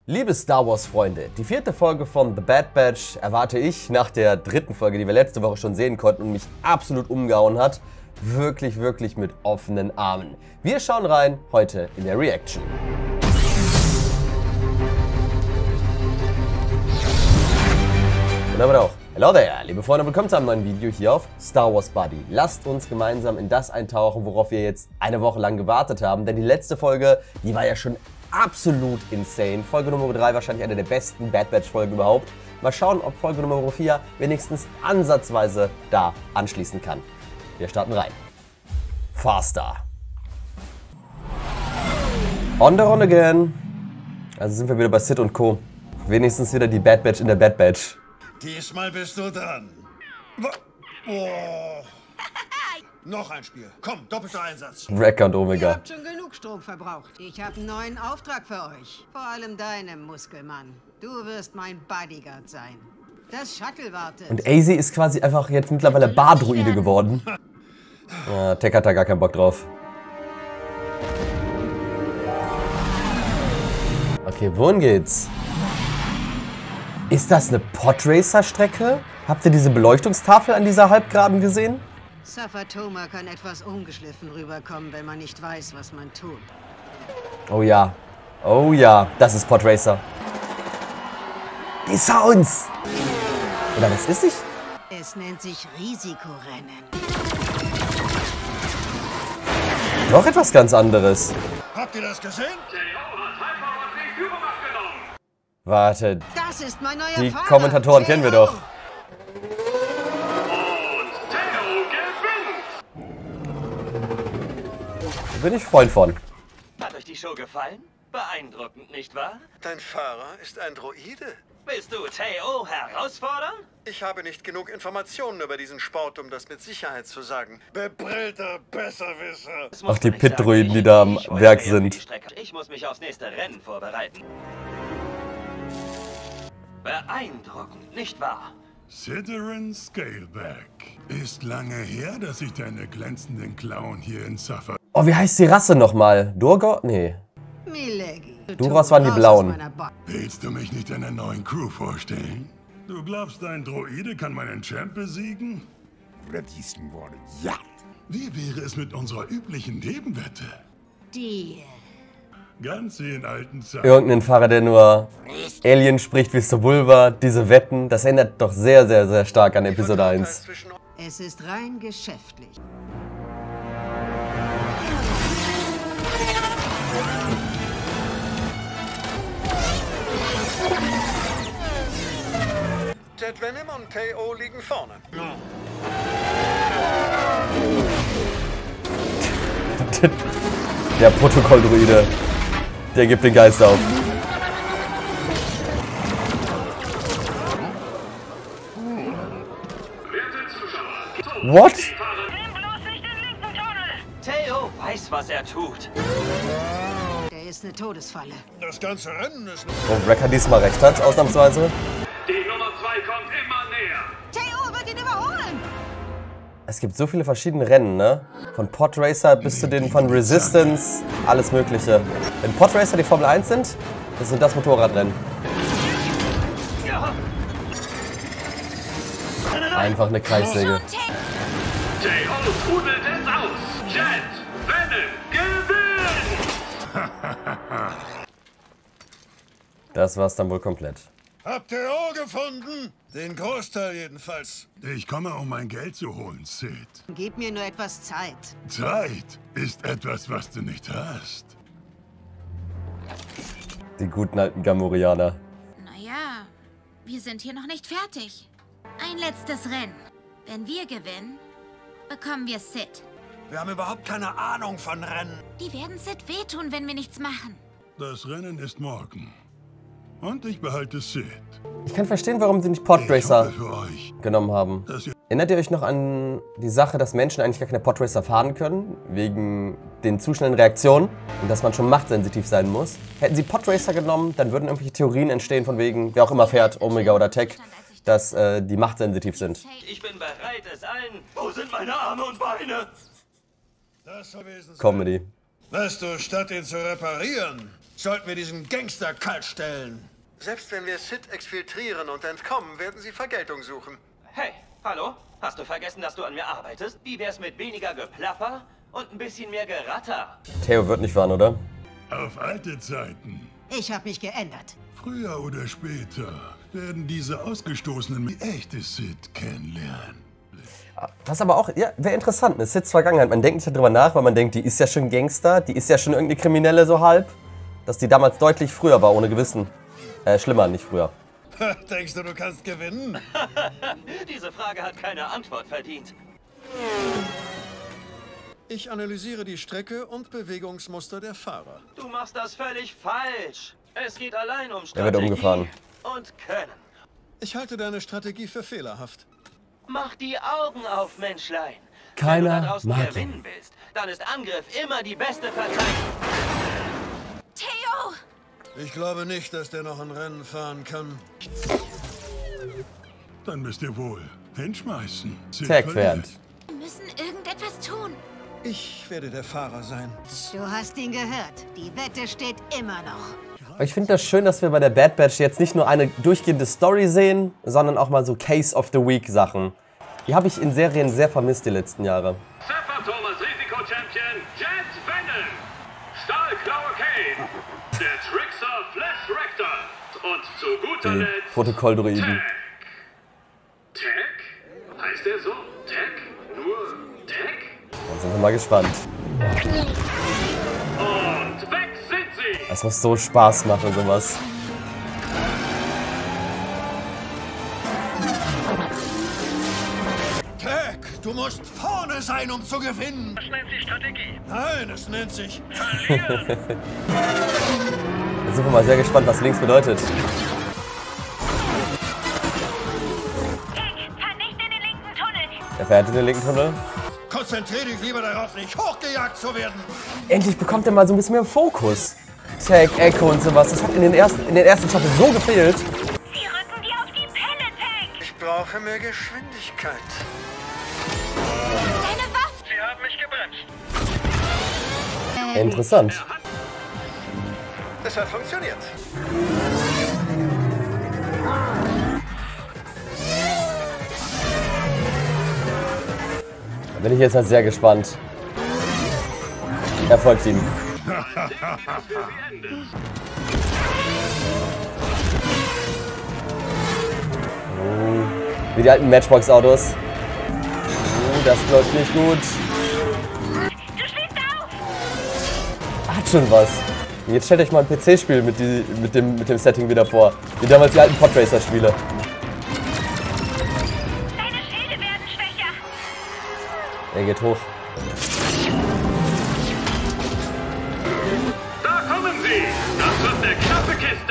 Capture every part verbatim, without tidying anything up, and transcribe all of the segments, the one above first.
Liebe Star Wars Freunde, die vierte Folge von The Bad Batch erwarte ich nach der dritten Folge, die wir letzte Woche schon sehen konnten und mich absolut umgehauen hat, wirklich, wirklich mit offenen Armen. Wir schauen rein heute in der Reaction. Und damit auch. Hello there, liebe Freunde, willkommen zu einem neuen Video hier auf Star Wars Buddy. Lasst uns gemeinsam in das eintauchen, worauf wir jetzt eine Woche lang gewartet haben, denn die letzte Folge, die war ja schon absolut insane. Folge Nummer drei wahrscheinlich eine der besten Bad Batch Folgen überhaupt. Mal schauen, ob Folge Nummer vier wenigstens ansatzweise da anschließen kann. Wir starten rein. Faster. On the run again. Also sind wir wieder bei Sid und Co. Wenigstens wieder die Bad Batch in der Bad Batch. Diesmal bist du dran. Oh. Noch ein Spiel. Komm, doppelter Einsatz. Wrecker und Omega. Ihr habt schon genug Strom verbraucht. Ich habe einen neuen Auftrag für euch. Vor allem deinem Muskelmann. Du wirst mein Bodyguard sein. Das Shuttle wartet. Und A Z ist quasi einfach jetzt mittlerweile Bardruide geworden. Ja, Tech hat da gar keinen Bock drauf. Okay, wohin geht's? Ist das eine Podracer-Strecke? Habt ihr diese Beleuchtungstafel an dieser Halbgeraden gesehen? Safatoma kann etwas ungeschliffen rüberkommen, wenn man nicht weiß, was man tut. Oh ja. Oh ja, das ist Podracer. Die Sounds! Oder was ist nicht? Es nennt sich Risikorennen. Noch etwas ganz anderes. Habt ihr das gesehen? Warte, Das ist mein neuer die Vater. Kommentatoren kennen wir doch. Da bin ich Freund von. Hat euch die Show gefallen? Beeindruckend, nicht wahr? Dein Fahrer ist ein Droide. Willst du Teo herausfordern? Ich habe nicht genug Informationen über diesen Sport, um das mit Sicherheit zu sagen. Bebrillter Besserwisser. Das muss Ach, die man nicht sagen. Pit-Druiden, die Ich- da am ich Werk organisiere für sind. die Strecke. Ich muss mich aufs nächste Rennen vorbereiten. Beeindruckend, nicht wahr? Citterin Scaleback. Ist lange her, dass ich deine glänzenden Klauen hier in Suffolk... Oh, wie heißt die Rasse nochmal? Durgo? Nee. Milegi. Duras waren die Raus aus Blauen. meiner Bo- Willst du mich nicht deiner neuen Crew vorstellen? Du glaubst, dein Droide kann meinen Champ besiegen? Bratisten worden. Ja. Wie wäre es mit unserer üblichen Nebenwette? Deal. Ganz wie in alten Zeiten. Irgendein Fahrer, der nur Alien spricht wie Sebulba. Diese Wetten, das erinnert doch sehr, sehr, sehr stark an Episode eins. Zwischen Es ist rein geschäftlich. Jet Venom und K O liegen vorne. Der Protokolldruide. Der gibt den Geist auf. What? Teo weiß, was er tut. Der ist eine Todesfalle. Das ganze Rennen ist... Wo Wrecker diesmal recht hat, ausnahmsweise. Die Nummer zwei kommt immer näher. Theo wird ihn überholen. Es gibt so viele verschiedene Rennen, ne? Von Podracer bis zu den von Resistance, alles mögliche. Wenn Podracer die Formel eins sind, das sind das Motorradrennen. Ja. Einfach eine Kreissäge. Teo trudelt es aus. Jet Venom gewinnt. Das war's dann wohl komplett. Habt ihr O gefunden? Den Großteil jedenfalls. Ich komme, um mein Geld zu holen, Sid. Gib mir nur etwas Zeit. Zeit ist etwas, was du nicht hast. Die guten alten Gamorreaner. Naja, wir sind hier noch nicht fertig. Ein letztes Rennen. Wenn wir gewinnen, bekommen wir Sid. Wir haben überhaupt keine Ahnung von Rennen. Die werden Sid wehtun, wenn wir nichts machen. Das Rennen ist morgen. Und ich behalte Sid. Ich kann verstehen, warum sie nicht Ich Podracer hoffe für euch, genommen haben. dass ihr... Erinnert ihr euch noch an die Sache, dass Menschen eigentlich gar keine Podracer fahren können, wegen den zu schnellen Reaktionen und dass man schon machtsensitiv sein muss? Hätten sie Podracer genommen, dann würden irgendwelche Theorien entstehen von wegen, wer auch immer fährt, Omega oder Tech, dass äh, die machtsensitiv sind. Ich bin bereit, es allen... Wo sind meine Arme und Beine? Das soll gewesen sein. Comedy. Weißt du, statt ihn zu reparieren, sollten wir diesen Gangster kalt stellen. Selbst wenn wir Sid exfiltrieren und entkommen, werden sie Vergeltung suchen. Hey, hallo? Hast du vergessen, dass du an mir arbeitest? Wie wär's mit weniger Geplapper und ein bisschen mehr Geratter? Theo wird nicht fahren, oder? Auf alte Zeiten. Ich habe mich geändert. Früher oder später werden diese Ausgestoßenen die echte Sid kennenlernen. Was aber auch, ja, wäre interessant, eine Sids Vergangenheit. Man denkt nicht darüber nach, weil man denkt, die ist ja schon Gangster, die ist ja schon irgendeine Kriminelle so halb. Dass die damals deutlich früher war, ohne Gewissen. Äh, schlimmer, nicht früher. Denkst du, du kannst gewinnen? Diese Frage hat keine Antwort verdient. Ich analysiere die Strecke und Bewegungsmuster der Fahrer. Du machst das völlig falsch. Es geht allein um Er Strategie wird umgefahren. und Können. Ich halte deine Strategie für fehlerhaft. Mach die Augen auf, Menschlein. Keiner Wenn du da draußen mag ihn. gewinnen willst, dann ist Angriff immer die beste Verteidigung. Theo! Ich glaube nicht, dass der noch ein Rennen fahren kann. Dann müsst ihr wohl hinschmeißen. Sid Tag verliert. fährt. Wir müssen irgendetwas tun. Ich werde der Fahrer sein. Du hast ihn gehört. Die Wette steht immer noch. Aber ich finde das schön, dass wir bei der Bad Batch jetzt nicht nur eine durchgehende Story sehen, sondern auch mal so Case of the Week Sachen. Die habe ich in Serien sehr vermisst die letzten Jahre. Sepper Thomas Risiko-Champion Jet Venom. Stahlklaue Kane. Der Trickster Flash Rector. Und zu guter Die Letzt Protokolldruiden. Tag. Tag? Heißt der so? Tag? Nur Tag? Dann sind wir mal gespannt. Und weg sind sie! Es muss so Spaß machen, sowas. Tag, du musst vorne sein, um zu gewinnen. Das nennt sich Strategie. Nein, es nennt sich... Verlieren! Jetzt sind wir mal sehr gespannt, was links bedeutet. Vernichte den linken Tunnel. Er fährt in den linken Tunnel. Konzentrier dich lieber darauf, nicht hochgejagt zu werden. Endlich bekommt er mal so ein bisschen mehr Fokus. Tag, Echo und sowas. Das hat in den ersten, in den ersten Staffeln so gefehlt. Sie rücken dir auf die Pelle, Tag. Ich brauche mehr Geschwindigkeit. Deine Waffe. Sie haben mich gebremst. Interessant. Es hat funktioniert. Da bin ich jetzt halt sehr gespannt. Er folgt ihm. Oh, wie die alten Matchbox-Autos. Oh, das läuft nicht gut. Du schlägst auf. Hat schon was. Und jetzt stellt euch mal ein P C-Spiel mit, die, mit, dem, mit dem Setting wieder vor. Wie damals die alten Podracer-Spiele. Deine Schilde werden schwächer. Er geht hoch. Da kommen sie! Das wird eine knappe Kiste!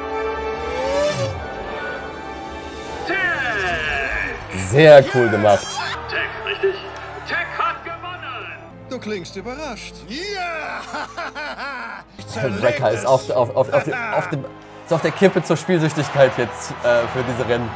Tag! Sehr cool gemacht. Tag, richtig? Tag hat gewonnen! Du klingst überrascht. Ja! Wrecker ist auf, auf, auf, auf, dem, auf, dem, ist auf der Kippe zur Spielsüchtigkeit jetzt äh, für diese Rennen.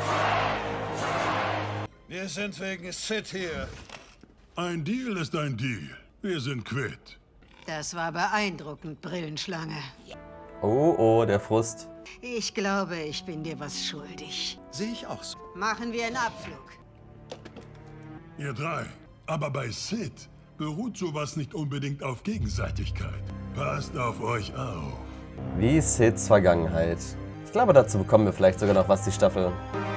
Wir sind wegen Sid hier. Ein Deal ist ein Deal. Wir sind quitt. Das war beeindruckend, Brillenschlange. Oh, oh, der Frust. Ich glaube, ich bin dir was schuldig. Sehe ich auch so. Machen wir einen Abflug. Ihr drei. Aber bei Sid beruht sowas nicht unbedingt auf Gegenseitigkeit. Passt auf euch auf. Wie Sids Vergangenheit. Ich glaube, dazu bekommen wir vielleicht sogar noch was, die Staffel.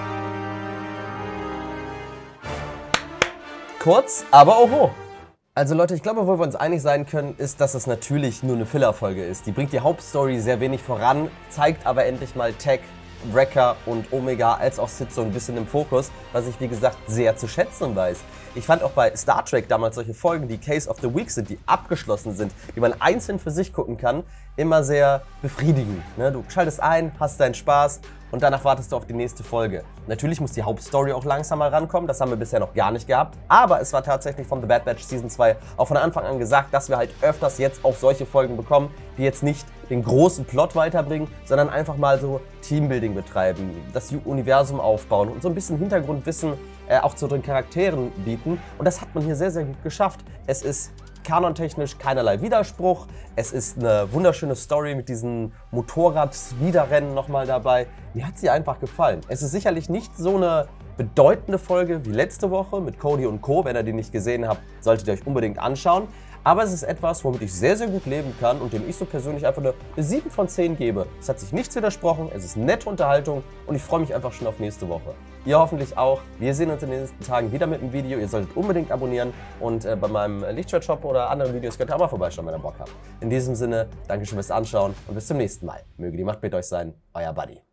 Kurz, aber oho. Also Leute, ich glaube, wo wir uns einig sein können, ist, dass es natürlich nur eine Filler-Folge ist. Die bringt die Hauptstory sehr wenig voran, zeigt aber endlich mal Tech, Wrecker und Omega als auch Sid so ein bisschen im Fokus, was ich wie gesagt sehr zu schätzen weiß. Ich fand auch bei Star Trek damals solche Folgen, die Case of the Week sind, die abgeschlossen sind, die man einzeln für sich gucken kann, immer sehr befriedigend. Ne? Du schaltest ein, hast deinen Spaß und danach wartest du auf die nächste Folge. Natürlich muss die Hauptstory auch langsam mal rankommen, das haben wir bisher noch gar nicht gehabt. Aber es war tatsächlich von The Bad Batch Season zwei auch von Anfang an gesagt, dass wir halt öfters jetzt auch solche Folgen bekommen, die jetzt nicht den großen Plot weiterbringen, sondern einfach mal so Teambuilding betreiben, das Universum aufbauen und so ein bisschen Hintergrundwissen äh, auch zu den Charakteren bieten. Und das hat man hier sehr, sehr gut geschafft. Es ist kanontechnisch keinerlei Widerspruch. Es ist eine wunderschöne Story mit diesen Motorrad-Wiederrennen nochmal dabei. Mir hat sie einfach gefallen. Es ist sicherlich nicht so eine bedeutende Folge wie letzte Woche mit Cody und Co. Wenn ihr die nicht gesehen habt, solltet ihr euch unbedingt anschauen. Aber es ist etwas, womit ich sehr, sehr gut leben kann und dem ich so persönlich einfach eine sieben von zehn gebe. Es hat sich nichts widersprochen, es ist nette Unterhaltung und ich freue mich einfach schon auf nächste Woche. Ihr hoffentlich auch. Wir sehen uns in den nächsten Tagen wieder mit dem Video. Ihr solltet unbedingt abonnieren und äh, bei meinem Lichtschwert-Shop oder anderen Videos könnt ihr auch mal vorbeischauen, wenn ihr Bock habt. In diesem Sinne, Dankeschön fürs Anschauen und bis zum nächsten Mal. Möge die Macht mit euch sein, euer Buddy.